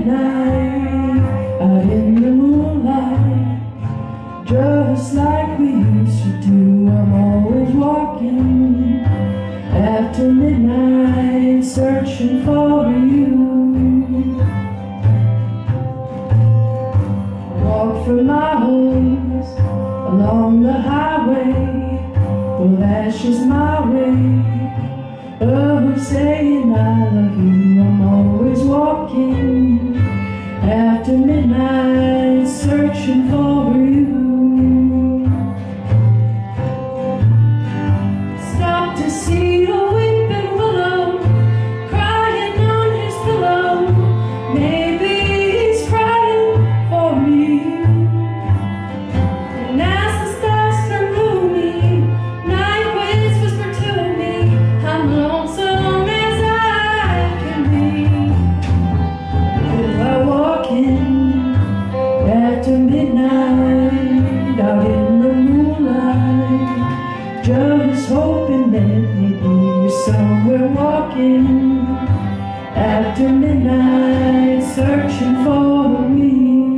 midnight, out in the moonlight, just like we used to do. I'm always walking after midnight, searching for you. Walk from my homes along the highway, well that's just my way of saying I love you. I'm always walking after midnight, searching for you. Stop to see a weeping willow crying on his pillow. Maybe he's crying for me. And as the stars turn gloomy, night winds whisper to me, I'm lonesome as I can be. If I walk in after midnight, out in the moonlight, just hoping that maybe you're somewhere walking after midnight, searching for me.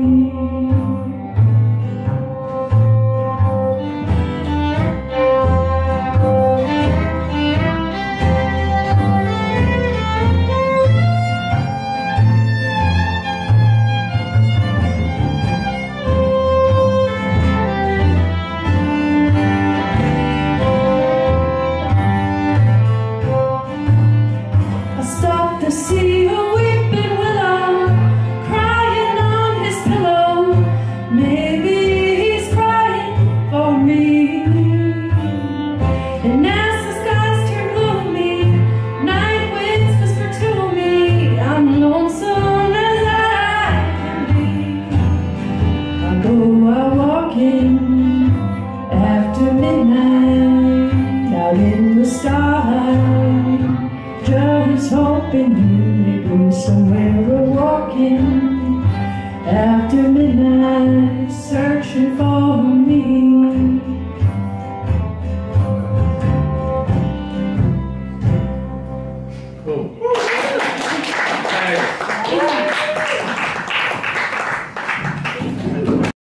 To see a weeping willow crying on his pillow. Maybe he's crying for me. And as the skies turn gloomy, night winds whisper to me, I'm lonesome as I can be. I go out walking after midnight, out in the starlight, just hoping you may be somewhere walking after midnight, searching for me.